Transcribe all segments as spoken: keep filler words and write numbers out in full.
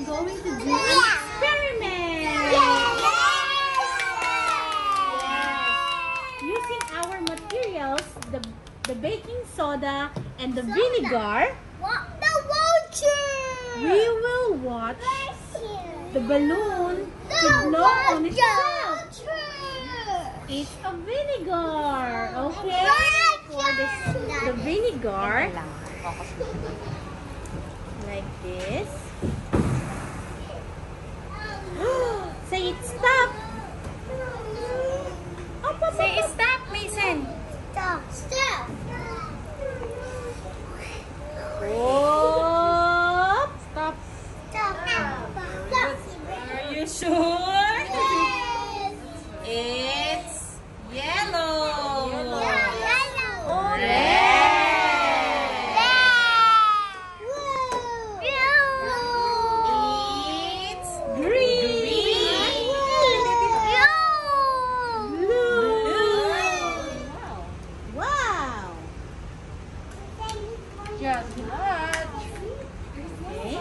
going to do an experiment. Yes. Using our materials, the the baking soda and the vinegar, What the water? we will watch the balloon to blow on itself. It's a vinegar, okay? For the, the vinegar, like this. Say it, stop. Up, up, Say up, up. stop, Mason. Stop. Stop. Stop. Stop. Stop. Stop. Are you sure? Yes. It's yellow. Yellow. Yellow. Red. It's Green. Blue. Wow. just watch. Okay.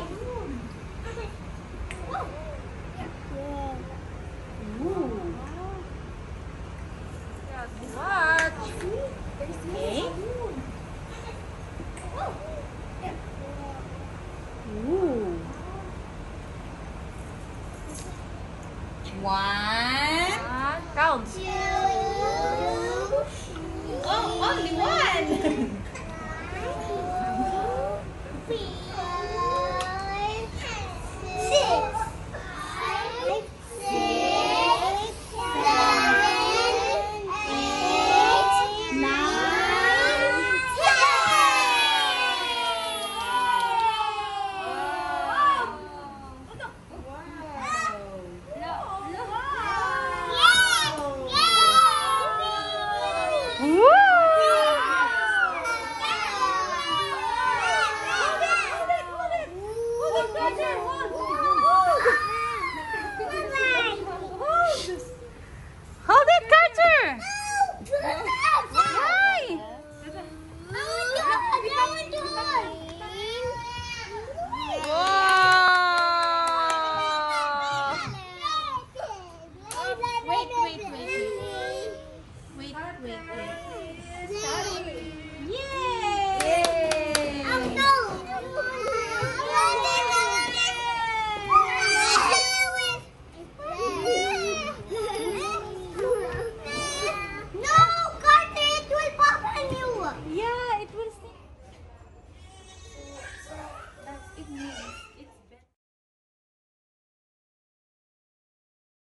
Ooh. Just watch. Okay. Ooh. One. Count. Two. Oh, only one.